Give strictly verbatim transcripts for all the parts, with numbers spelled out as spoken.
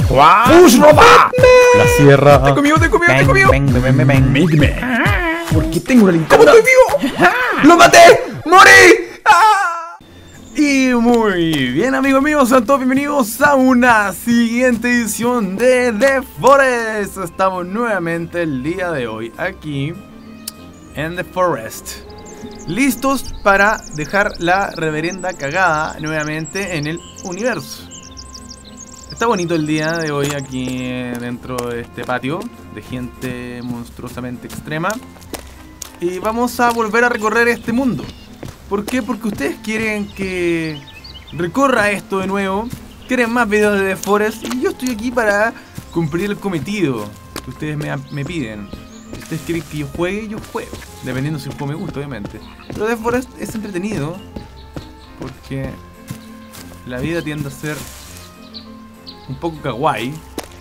¡Push, ropa! La sierra. Te comió, te comió, te comió. Bang, bang, bang, bang. Migme. ¿Por qué tengo una linterna? ¿Cómo estoy vivo? ¡Lo maté! ¡Morí! ¡Ah! Y muy bien, amigos míos, sean todos bienvenidos a una siguiente edición de The Forest. Estamos nuevamente el día de hoy aquí en The Forest, listos para dejar la reverenda cagada nuevamente en el universo. Está bonito el día de hoy aquí dentro de este patio de gente monstruosamente extrema. Y vamos a volver a recorrer este mundo. ¿Por qué? Porque ustedes quieren que recorra esto de nuevo. Quieren más videos de The Forest. Y yo estoy aquí para cumplir el cometido que ustedes me, me piden. Si ustedes quieren que yo juegue, yo juego. Dependiendo si el juego me gusta, obviamente. Pero The Forest es entretenido porque la vida tiende a ser un poco kawaii.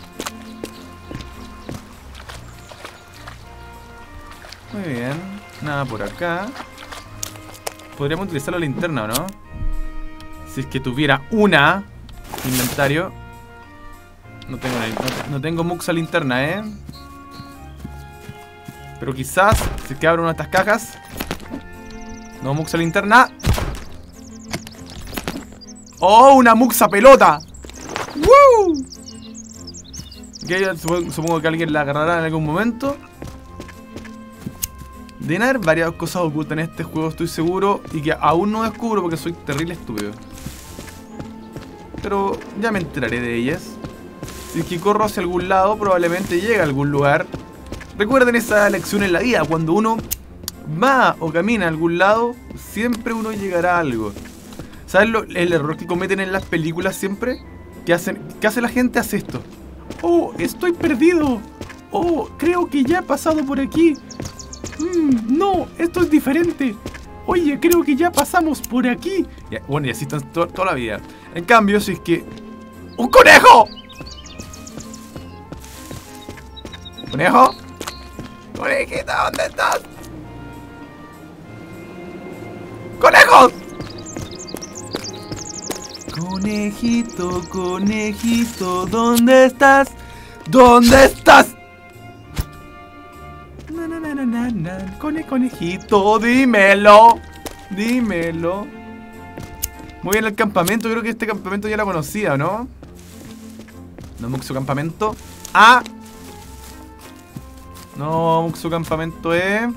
Muy bien, nada por acá. Podríamos utilizar la linterna, ¿o no? Si es que tuviera una inventario. No tengo, no, no tengo muxa linterna, ¿eh? Pero quizás, si es que abro una de estas cajas. No, muxa linterna. ¡Oh, una muxa pelota! ¡Woo! Okay, supongo, supongo que alguien la agarrará en algún momento. Deben haber varias cosas ocultas en este juego, estoy seguro. Y que aún no descubro porque soy terrible estúpido. Pero ya me enteraré de ellas. Si es que corro hacia algún lado, probablemente llegue a algún lugar. Recuerden esa lección en la vida. Cuando uno va o camina a algún lado, siempre uno llegará a algo. ¿Sabes lo, el error que cometen en las películas siempre? ¿Qué hacen? ¿Qué hace la gente? Hace esto. Oh, estoy perdido. Oh, creo que ya he pasado por aquí. Mm, no, esto es diferente. Oye, creo que ya pasamos por aquí. Ya, bueno, y así están to toda la vida. En cambio, si es que... ¡Un conejo! ¿Conejo? Conejita, ¿dónde estás? ¡Conejos! Conejito, conejito, ¿dónde estás? ¿Dónde estás? Na, na, na, na, na, na. Cone, conejito, dímelo. Dímelo. Muy bien, el campamento. Creo que este campamento ya lo conocía, ¿no? No, Muxo campamento. ¡Ah! No, Muxo campamento, eh.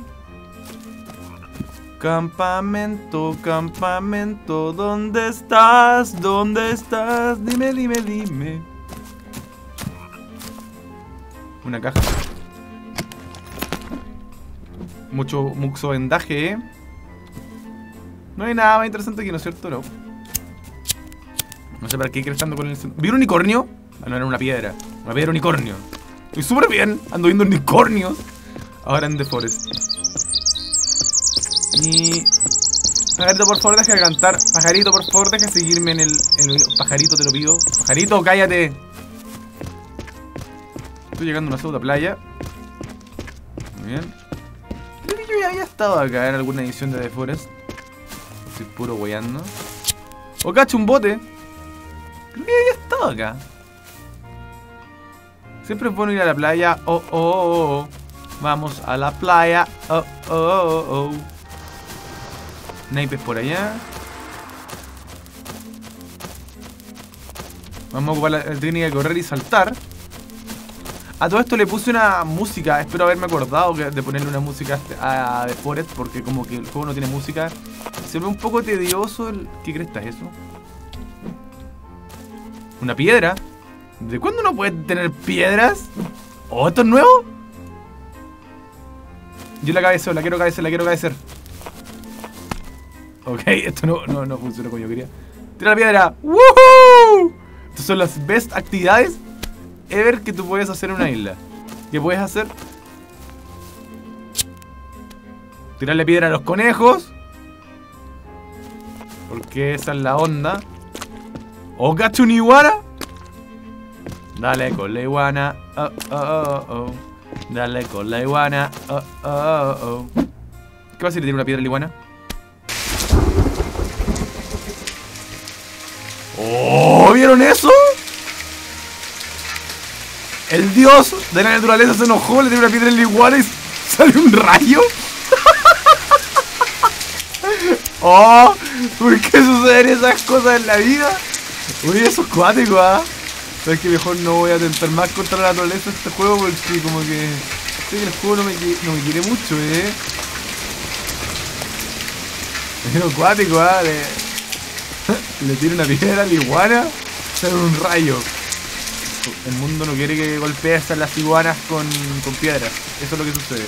Campamento, campamento, ¿dónde estás? ¿Dónde estás? Dime, dime, dime. Una caja. Mucho muxo vendaje, ¿eh? No hay nada más interesante aquí, ¿no es cierto? No. No sé para qué creciendo con el... ¿Vi un unicornio? Ah, no, era una piedra. Una piedra unicornio. Estoy súper bien. Ando viendo unicornios ahora en The Forest. Y... Pajarito, por favor, deja de cantar. Pajarito, por favor, deja de seguirme en el, en el... Pajarito, te lo pido. Pajarito, cállate. Estoy llegando a una pseudo playa. Muy bien. Creo que yo ya había estado acá en alguna edición de The Forest. Estoy puro weyando. ¡Oh, cacho, un bote! Creo que ya había estado acá. Siempre es bueno ir a la playa. Oh, oh, oh, oh. Vamos a la playa. Oh, oh, oh, oh. Naipes por allá. Vamos a ocupar la, la técnica de correr y saltar. A todo esto le puse una música. Espero haberme acordado de ponerle una música a The Forest, porque como que el juego no tiene música. Se ve un poco tedioso el... ¿Qué cresta es eso? ¿Una piedra? ¿De cuándo uno puede tener piedras? ¿Oh, esto es nuevo? Yo la cabeceo, la quiero cabecer, la quiero cabecer. Ok, esto no, no, no funcionó como yo quería. Tira la piedra. ¡Woohoo! Estas son las best actividades ever que tú puedes hacer en una isla. ¿Qué puedes hacer? Tirarle piedra a los conejos, porque esa es la onda. ¿O cacho una iguana? Dale con la iguana. Oh, oh, oh, oh. Dale con la iguana. Oh, oh, oh, oh. ¿Qué pasa si le tiro una piedra a la iguana? ¡Oh! ¿Vieron eso? El dios de la naturaleza se enojó, le tiró una piedra en la iguana y salió un rayo. Oh, ¿por qué suceden esas cosas en la vida? Uy, eso es cuático, ¿ah? ¿eh? Sabes que mejor no voy a atentar más contra la naturaleza de este juego porque como que sé que el juego no me, no me quiere mucho, eh. Pero acuático, ¿ah? ¿eh? Le, le tiro una piedra a la iguana, sale un rayo. El mundo no quiere que golpees a las iguanas con, con piedras. Eso es lo que sucede.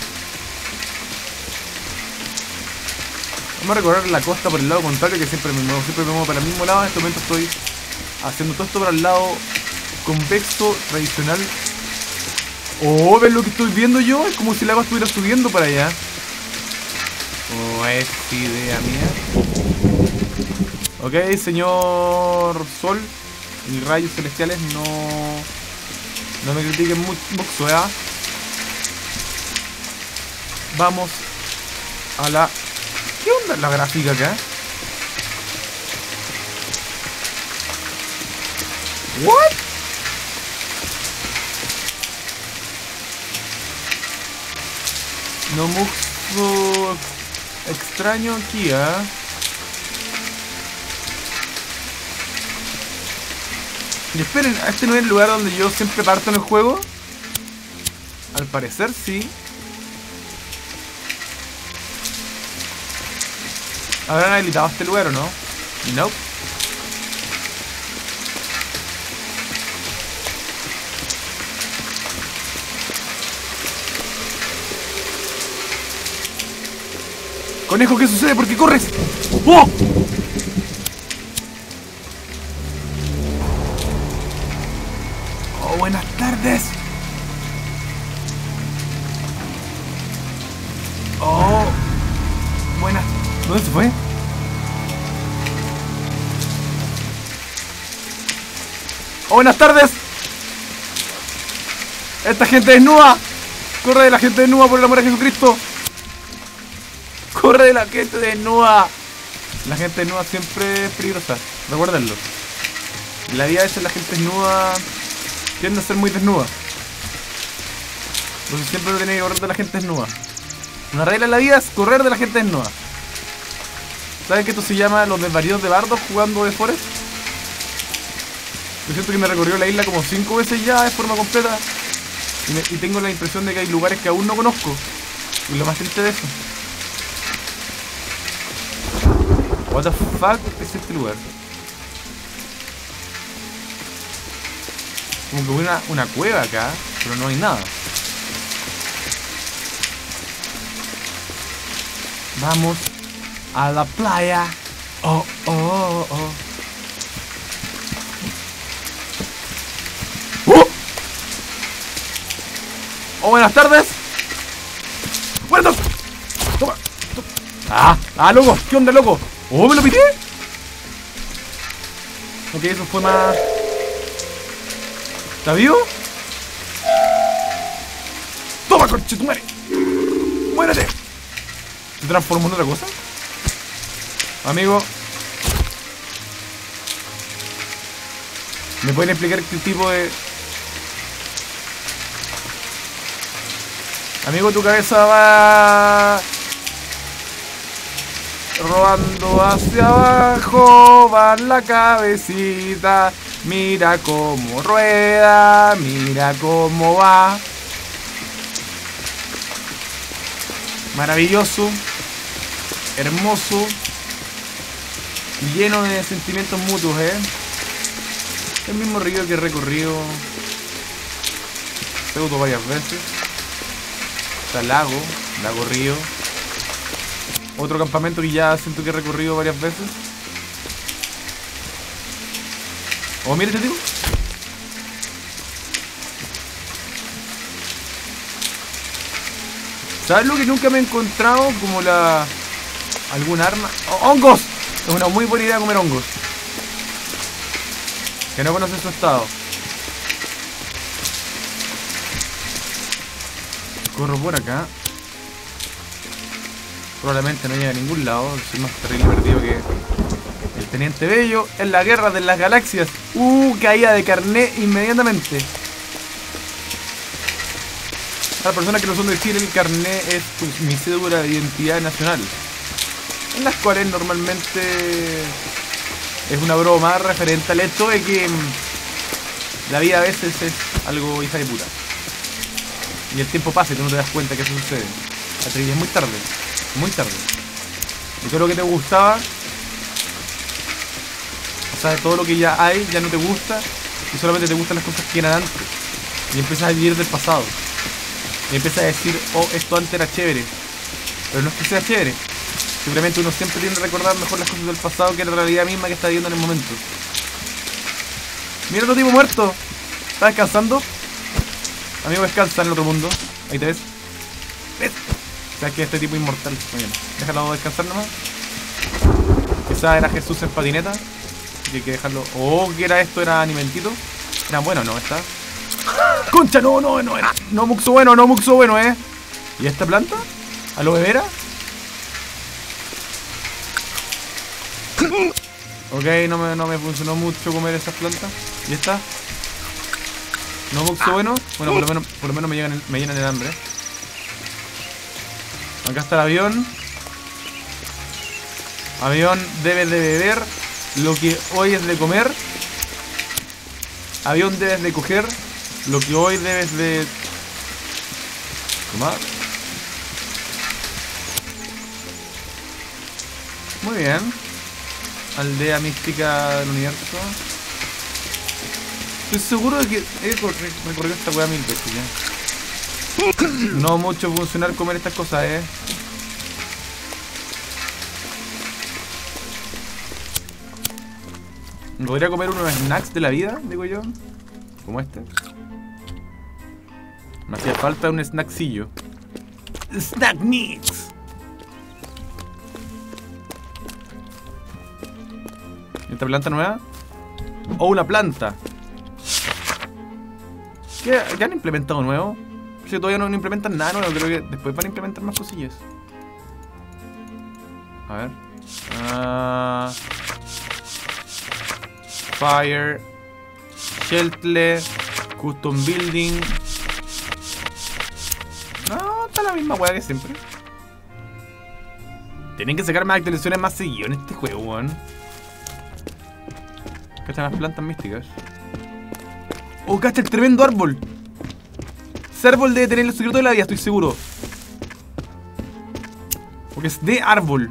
Vamos a recorrer la costa por el lado contrario, que siempre me muevo, siempre me muevo para el mismo lado. En este momento estoy haciendo todo esto para el lado convexo tradicional. Oh, ¿ves lo que estoy viendo yo? Es como si el agua estuviera subiendo para allá. Oh, es idea mía. Ok, señor Sol y rayos celestiales, no no me critiquen mucho, ¿eh? Vamos a la... ¿Qué onda la gráfica acá? ¿What? No mucho extraño aquí, ¿eh? Y esperen, ¿este no es el lugar donde yo siempre parto en el juego? Al parecer sí. ¿Habrán habilitado este lugar o no? No. Conejo, ¿qué sucede? ¿Por qué corres? ¡Oh! Oh, buenas tardes. Oh, buenas. ¿Dónde se fue? Oh, buenas tardes. Esta gente desnuda. Corre de la gente desnuda, por el amor a Jesucristo. Corre de la gente desnuda. La gente desnuda siempre es peligrosa. Recuérdenlo. En la vida a veces la gente desnuda tiende a ser muy desnuda. Entonces siempre lo tenéis que correr de la gente desnuda. Una regla en la vida es correr de la gente desnuda. ¿Saben que esto se llama los desvaríos de bardos jugando de Forest? Yo siento que me recorrió la isla como cinco veces ya de forma completa. Y, me, y tengo la impresión de que hay lugares que aún no conozco. Y lo más triste de eso. What the fuck es este lugar? Como que hubo una, una cueva acá, pero no hay nada. Vamos a la playa. Oh, oh, oh, oh. ¡Oh! Oh, buenas tardes. Buenas tardes. Toma, toma. Ah, ah, loco. ¿Qué onda, loco? Oh, me lo pité. Ok, eso fue más... ¿Está vivo? Toma, conche tu madre. Muérete. ¿Se transformó en otra cosa? Amigo, ¿me pueden explicar qué tipo de... Amigo, tu cabeza va... rodando hacia abajo, va la cabecita. Mira cómo rueda, mira cómo va. Maravilloso, hermoso, lleno de sentimientos mutuos, ¿eh? El mismo río que he recorrido pseudo varias veces. Está lago, lago río. Otro campamento que ya siento que he recorrido varias veces. Oh, mira este tipo. ¿Sabes lo que nunca me he encontrado? Como la... algún arma. ¡Oh, hongos! Es una muy buena idea comer hongos. Que no conoces su estado. Corro por acá. Probablemente no llegue a ningún lado. Soy más terrible perdido que el Teniente Bello en la guerra de las galaxias. Uh, caída de carné inmediatamente. a las personas que no son de Chile, el carnet es tu, mi cédula de identidad nacional, en las cuales normalmente es una broma referente al hecho de que la vida a veces es algo hija de puta. Y el tiempo pasa y tú no te das cuenta que eso sucede. La trivia es muy tarde, muy tarde. Y todo lo que te gustaba, o sea, todo lo que ya hay, ya no te gusta. Y solamente te gustan las cosas que eran antes. Y empiezas a vivir del pasado. Y empiezas a decir, oh, esto antes era chévere. Pero no es que sea chévere. Simplemente uno siempre tiende a recordar mejor las cosas del pasado que la realidad misma que está viviendo en el momento. Mira otro tipo muerto. ¿Está descansando? Amigo, descansa en el otro mundo. Ahí te ves. ¿Ves? O sea que este tipo es inmortal. Muy bien. Déjalo descansar nomás. Quizá era Jesús en patineta. Así que hay que dejarlo. Oh, ¿qué era esto? ¿Era animentito? Era bueno, ¿no? Está. ¡Concha! No, no, no era. No, muxo bueno, no, muxo bueno, eh. ¿Y esta planta? ¿Aloe vera? Ok, no me, no me funcionó mucho comer esas plantas. ¿Y esta? ¿No muxo bueno? Bueno, por lo menos, por lo menos me, llegan el, me llenan el hambre. Acá está el avión. Avión, debes de beber lo que hoy es de comer. Avión, debes de coger lo que hoy debes de tomar. Muy bien. Aldea mística del universo. Estoy seguro de que he recorrido esta weá mil veces ya. No mucho funcionar comer estas cosas, eh. ¿Me podría comer unos snacks de la vida, digo yo? Como este. Me hacía falta un snackcillo. Snack mix. ¿Esta planta nueva? ¡Oh, una planta! ¿Qué, ¿Qué han implementado nuevo? Si todavía no implementan nada nuevo, creo que después van a implementar más cosillas. A ver. Uh, fire. Shelter. Custom building. No, está la misma weá que siempre. Tienen que sacar más actualizaciones más seguido en este juego, weón. Acá están las plantas místicas. Oh, cacha el tremendo árbol. Ese árbol debe tener el secreto de la vida, estoy seguro. Porque es de árbol.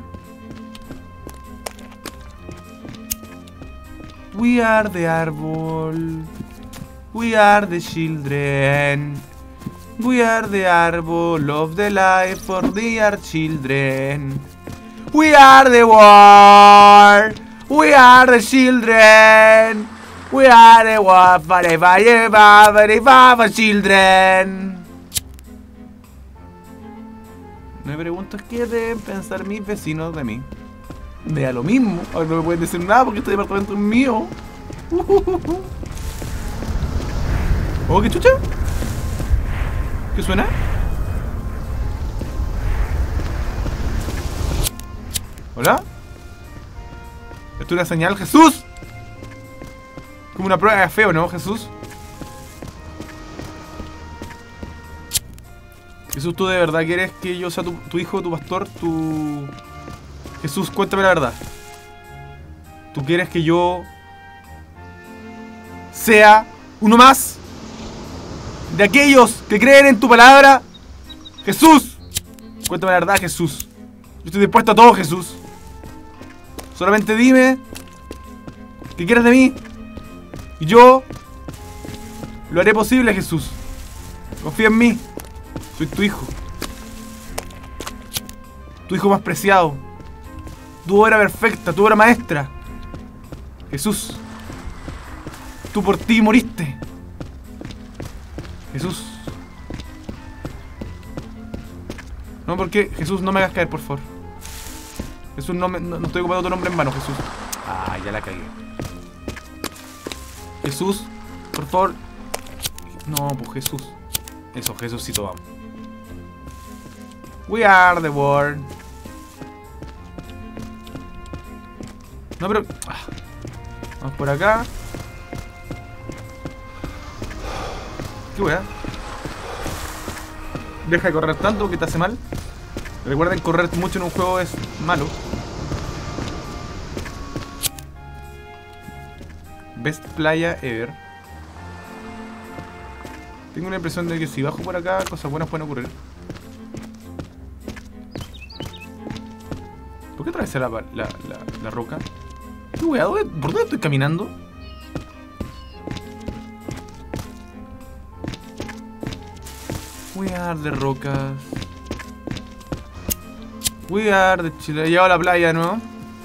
We are the árbol. We are the children. We are the árbol of the life for the our children. We are the war. We are the children. We are the war for the fire, for the fire children. Me pregunto qué deben pensar mis vecinos de mí. De a lo mismo. Ahora no me pueden decir nada porque este departamento es mío. Uh, uh, uh, uh. Oh, ¿qué chucha? ¿Qué suena? ¿Hola? ¿Esto es una señal, Jesús? Como una prueba de feo, ¿no, Jesús? Jesús, ¿tú de verdad quieres que yo sea tu, tu hijo, tu pastor, tu... Jesús, cuéntame la verdad. ¿Tú quieres que yo sea uno más de aquellos que creen en tu palabra? Jesús, cuéntame la verdad, Jesús. Yo estoy dispuesto a todo, Jesús. Solamente dime qué quieres de mí y yo lo haré posible, Jesús. Confía en mí. Soy tu hijo. Tu hijo más preciado. Tu obra perfecta, tu obra maestra. Jesús, tú por ti moriste. Jesús. No, porque Jesús, no me hagas caer, por favor. Jesús, no, me, no, no estoy ocupando tu nombre en vano, Jesús. Ah, ya la cagué. Jesús, por favor. No, pues Jesús. Eso, Jesucito, vamos. We are the world. No, pero... Ah. Vamos por acá. ¿Qué weá? Deja de correr tanto que te hace mal. Recuerden, correr mucho en un juego es malo. Best playa ever. Tengo la impresión de que si bajo por acá, cosas buenas pueden ocurrir. ¿Por qué atravesé la, la, la, la roca? ¿Qué wea? ¿Por dónde estoy caminando? Wear de rocas. Wear de Chile. He llegado a la playa, ¿no?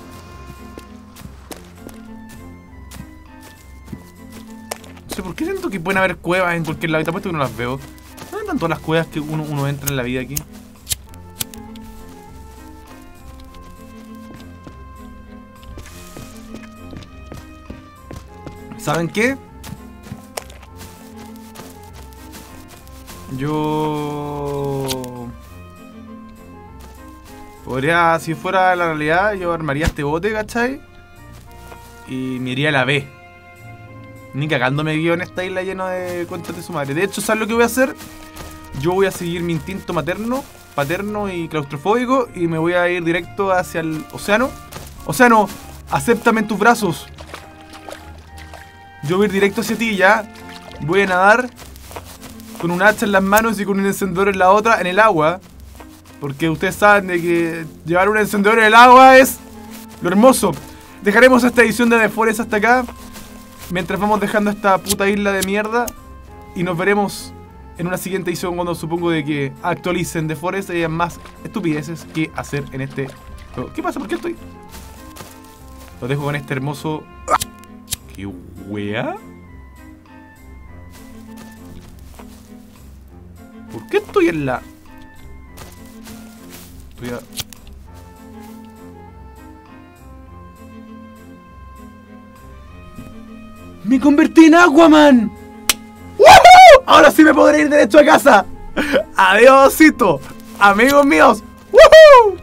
No sé por qué siento que pueden haber cuevas en cualquier lado. Y te apuesto que no las veo. ¿Dónde están todas las cuevas que uno, uno entra en la vida aquí? ¿Saben qué? Yo... podría, si fuera la realidad, yo armaría este bote, ¿cachai? Y me iría a la B. Ni cagando me guío en esta isla lleno de conchas de su madre. De hecho, ¿sabes lo que voy a hacer? Yo voy a seguir mi instinto materno, paterno y claustrofóbico y me voy a ir directo hacia el océano. Océano, acéptame en tus brazos. Yo voy a ir directo hacia ti, ya. Voy a nadar con un hacha en las manos y con un encendedor en la otra, en el agua. Porque ustedes saben de que llevar un encendedor en el agua es lo hermoso. Dejaremos esta edición de The Forest hasta acá, mientras vamos dejando esta puta isla de mierda. Y nos veremos en una siguiente edición cuando supongo de que actualicen The Forest y hayan más estupideces que hacer en este juego. ¿Qué pasa? ¿Por qué estoy? Lo dejo con este hermoso... ¿Qué wea? ¿Por qué estoy en la...? Estoy a... ¡Me convertí en Aquaman! ¡Woohoo! Ahora sí me podré ir derecho a casa. Adiósito, amigos míos. ¡Woohoo!